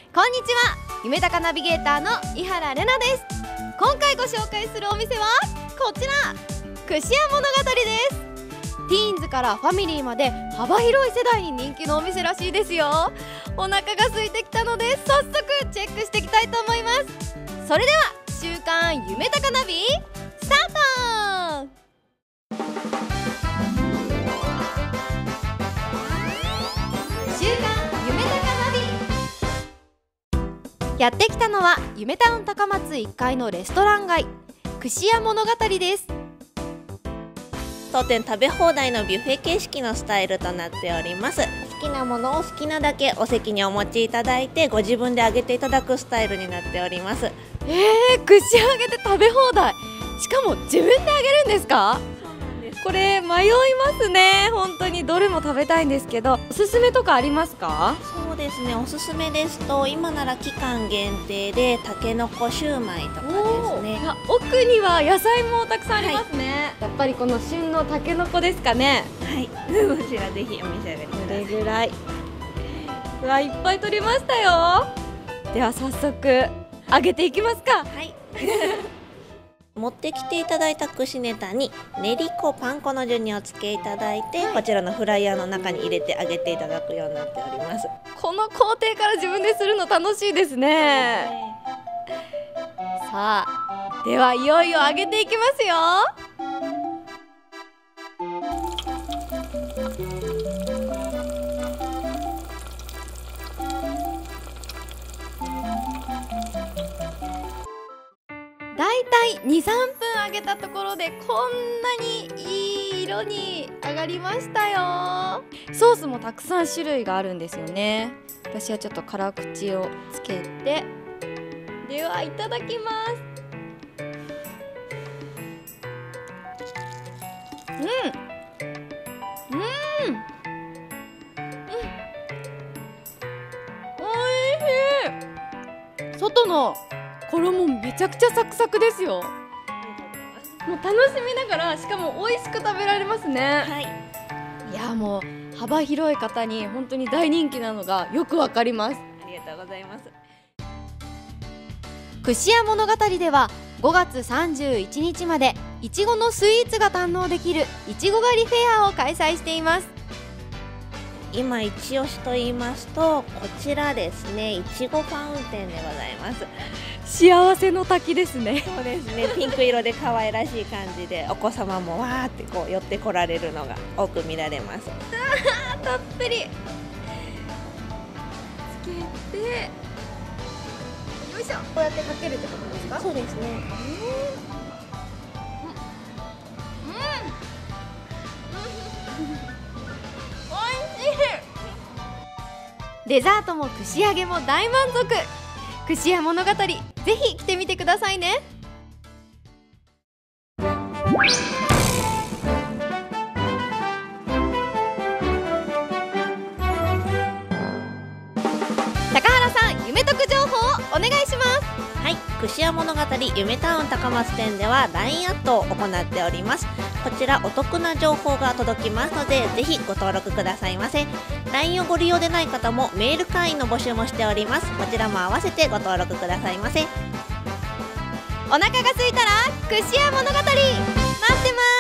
こんにちは、夢高ナビゲーターの井原玲奈です。今回ご紹介するお店はこちら、串屋物語です。ティーンズからファミリーまで幅広い世代に人気のお店らしいですよ。お腹が空いてきたので早速チェックしていきたいと思います。それでは週刊夢高ナビスタート。週刊夢高ナビ、やってきたのは夢タウン高松1階のレストラン街、串屋物語です。 当店食べ放題のビュッフェ形式のスタイルとなっております。好きなものを好きなだけお席にお持ちいただいて、ご自分で揚げていただくスタイルになっております。 串揚げて食べ放題、しかも自分で揚げるんですか？これ迷いますね。本当にどれも食べたいんですけど、おすすめとかありますか？ そうですね、おすすめですと今なら期間限定でたけのこシューマイとかですね。 奥には野菜もたくさんありますね、やっぱりこの旬のたけのこですかね。 はい、こちらぜひお召し上がりください。 これぐらい、うわ、いっぱい取りましたよ。では早速揚げていきますか。 はい持ってきていただいた串ネタに練り粉、パン粉の順にお付けいただいて、こちらのフライヤーの中に入れて揚げていただくようになっております。 この工程から自分でするの楽しいですね。さあ、ではいよいよ揚げていきますよ。だいたい 2,3 分揚げたところでこんなにいい色に揚がりましたよ。ソースもたくさん種類があるんですよね。私はちょっと辛口をつけて、ではいただきます。おいしい。外の衣めちゃくちゃサクサクですよ。もう楽しみながら、しかも美味しく食べられますね。 はい、 いや、もう幅広い方に本当に大人気なのがよくわかります。 ありがとうございます。 串屋物語では5月31日までいちごのスイーツが堪能できるいちご狩りフェアを開催しています。 今一押しと言いますと、こちらですね、いちごファウンテンでございます。 幸せの滝ですね。 そうですね、ピンク色で可愛らしい感じで、お子様もわーってこう寄ってこられるのが多く見られます。 たっぷりつけて、よいしょ。こうやってかけるってことですか？ そうですね。 デザートも串揚げも大満足。串屋物語、ぜひ来てみてくださいね。高原さん、夢得情報をお願いします。 はい、串屋物語夢タウン高松店では LINE アットを行っております。こちらお得な情報が届きますので、ぜひご登録くださいませ。 LINE をご利用でない方もメール会員の募集もしております。こちらも合わせてご登録くださいませ。 お腹が空いたら串屋物語待ってます。